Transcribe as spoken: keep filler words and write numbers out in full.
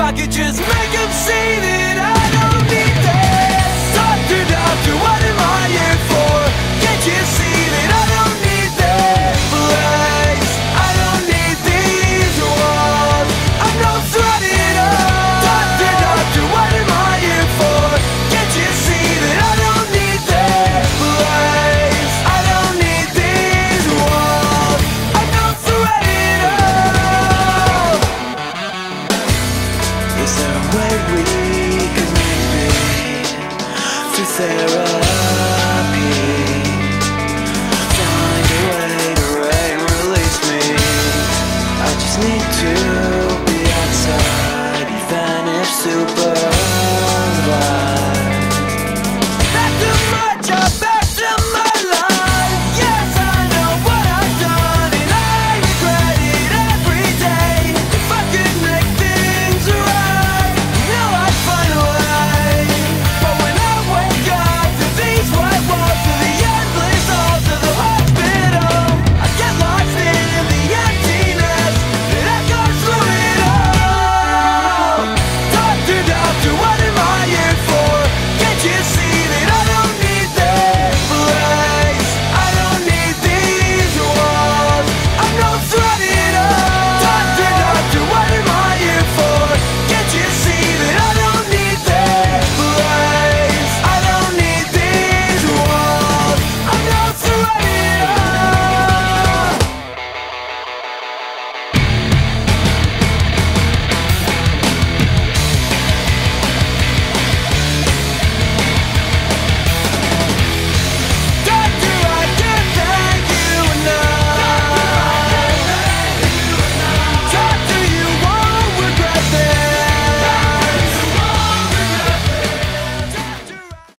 I could just make them see that I don't need this. Doctor, doctor, what am I here for? Can't you see that I don't need this place? I don't need these walls. I'm no threat at all. Doctor, doctor, what am I here for? Can't you see that I don't need this place? I don't need these walls. I'm no threat at all. Is there a way we can maybe to therapy?